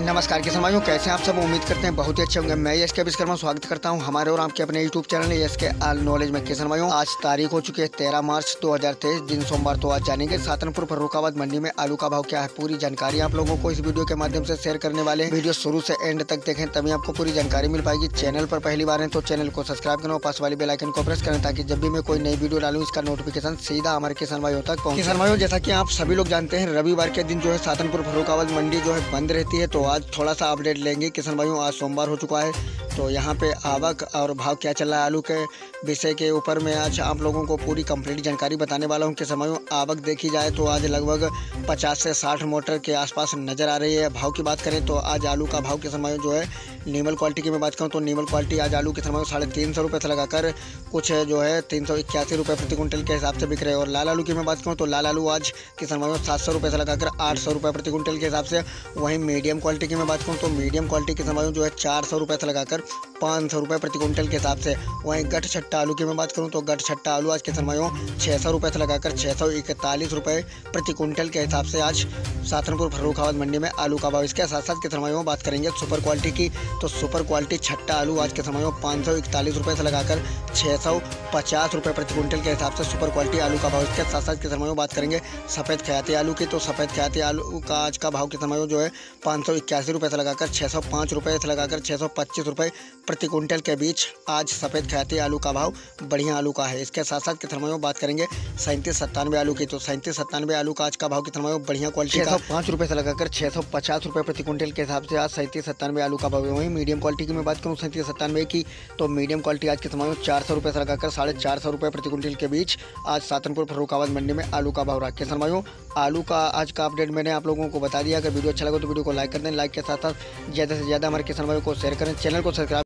नमस्कार किसान भाइयों, कैसे हैं आप सब। उम्मीद करते हैं बहुत ही अच्छे होंगे। मैं यश के विश्वकर्मा स्वागत करता हूं हमारे और आपके अपने यूट्यूब चैनल यश के ऑल नॉलेज में। किसान भाइयों, आज तारीख हो चुकी है 13 मार्च 2023, दिन सोमवार। तो आज जानेंगे सातनपुर फर्रुखाबाद मंडी में आलू का भाव क्या है। पूरी जानकारी आप लोगों को इस वीडियो के माध्यम से शेयर करने वाले। वीडियो शुरू से एंड तक देखें, तभी आपको पूरी जानकारी मिल पाएगी। चैनल पर पहली बार है तो चैनल को सब्सक्राइब करें और पास वाली बेल आइकन को प्रेस करें, ताकि जब भी मैं कोई नई वीडियो डालूं इसका नोटिफिकेशन सीधा हमारे किसान भाइयों तक पहुंचे। किसान भाइयों, जैसा कि आप सभी लोग जानते हैं, रविवार के दिन जो है सातनपुर फर्रुखाबाद मंडी जो है बंद रहती है। तो आज थोड़ा सा अपडेट लेंगे किसान भाइयों। आज सोमवार हो चुका है, तो यहाँ पे आवक और भाव क्या चल रहा है आलू के विषय के ऊपर मैं आज आप लोगों को पूरी कंप्लीट जानकारी बताने वाला हूँ। किसान भाइयों, आवक देखी जाए तो आज लगभग 50 से 60 मोटर के आसपास नजर आ रही है। भाव की बात करें तो आज आलू का भाव किसान भाइयों जो है नीमल क्वालिटी की मैं बात करूँ तो नीमल क्वालिटी आज आलू किसान भाइयों 350 रुपये से लगाकर कुछ जो है 381 रुपये प्रति क्विंटल के हिसाब से बिक रहे हैं। और लाल आलू की मैं बात करूँ तो लाल आलू आज किसान भाइयों 700 रुपये से लगाकर 800 रुपये प्रति क्विंटल के हिसाब से। वहीं मीडियम क्वालिटी की मैं बात करूँ तो मीडियम क्वालिटी किसान भाइयों जो है 400 रुपये से लगाकर 500 रुपये प्रति क्विंटल के हिसाब से। वहीं गठ छट्टा आलू की मैं बात करूं तो गठ छट्टा आलू आज किसान भाइयों 600 रुपये से लगाकर 641 रुपये प्रति क्विंटल के हिसाब से आज सातनपुर फर्रुखाबाद मंडी में आलू का भाव। इसके साथ साथ किसान भाइयों बात करेंगे सुपर क्वालिटी की, तो सुपर क्वालिटी छट्टा आलू आज किसान भाइयों 541 रुपये से लगाकर 650 रुपये प्रति क्विंटल के हिसाब से सुपर क्वालिटी आलू का भाव। इसके साथ साथ किसान भाइयों बात करेंगे सफ़ेद ख्याति आलू की, तो सफ़ेद ख्याति आलू का आज का भाव किसान भाइयों जो है 581 रुपये से लगाकर 605 रुपये से लगाकर 625 रुपये प्रति क्विंटल के बीच आज सफ़ेद ख्याति आलू का भाव बढ़िया आलू का है। इसके साथ साथ किसान भाइयों बात करेंगे 3797 आलू की, तो 3797 आलू का आज का भाव किसान भाइयों बढ़िया क्वालिटी 605 रुपये से लगाकर 650 रुपये प्रति क्विंटल के हिसाब से आज 3797 आलू का भाव है। वहीं मीडियम क्वालिटी की मैं बात करूँ 3797 की, तो मीडियम क्वालिटी आज किसान भाइयों 400 रुपये से लगाकर 450 रुपये प्रति क्विंटल के बीच आज सातनपुर फर्रुखाबाद मंडी में आलू का भाव रहा। किसान भाइयों, आलू का आज का अपडेट मैंने आप लोगों को बता दिया। अगर वीडियो अच्छा लगा तो वीडियो को लाइक कर दें। लाइक के साथ साथ ज़्यादा से ज़्यादा हमारे किसान भाइयों को शेयर करें। चैनल को सब्सक्राइब